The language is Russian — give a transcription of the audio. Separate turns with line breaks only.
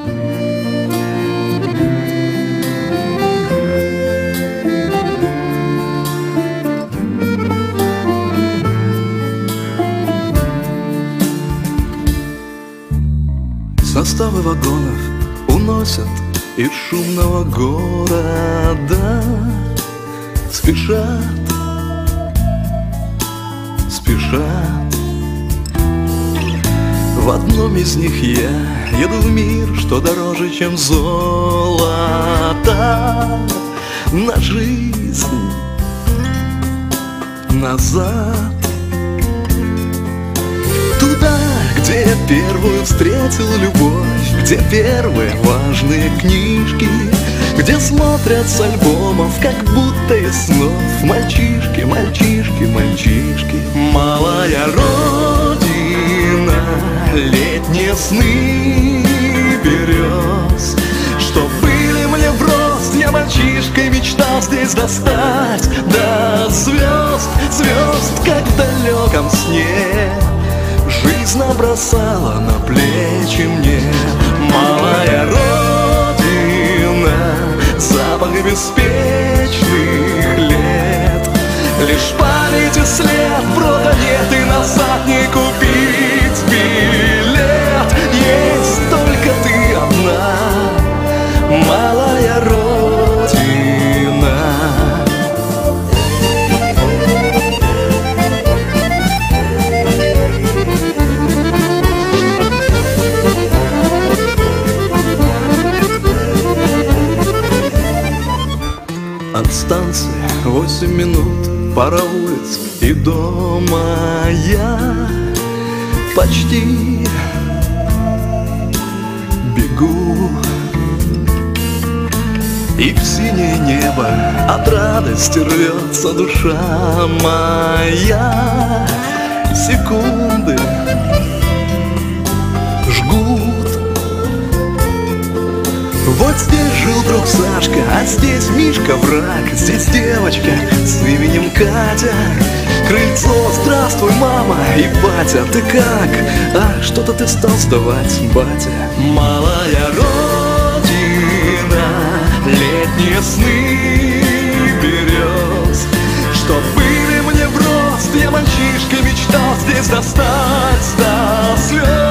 Составы вагонов уносят из шумного города. Спешат, спешат. В одном из них я еду в мир, что дороже, чем золото. На жизнь назад, туда, где я первую встретил любовь, где первые важные книжки, где смотрят с альбомов, как будто из снов, мальчишки, мальчишки, мальчишки. Малая родина, летние сны берез, что были мне в рост, я мальчишкой мечтал здесь достать до звезд, звезд, как в далеком сне. Жизнь набросала на плечи мне. Малая родина, запах беспечных лет. Лишь память и след, брода нет, и назад не купить билет. Есть только ты одна, малая родина. От станции 8 минут, пара улиц и дома я почти бегу. И в синее небо от радости рвется душа моя. Секунды жгут. Вот здесь жил друг Сашка, а здесь Мишка враг. Здесь девочка с именем Катя. Крыльцо, здравствуй, мама и батя. Ты как? А что-то ты стал сдавать, батя. Малая родина, летние сны берез, что были мне в рост, я мальчишкой мечтал здесь достать до слез.